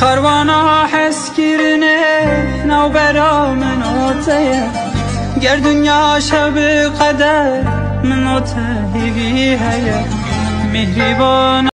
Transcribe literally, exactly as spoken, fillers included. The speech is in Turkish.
Karvana heskirine navbera min oteye ger dünya şebi kader min ote hivi heye mihriban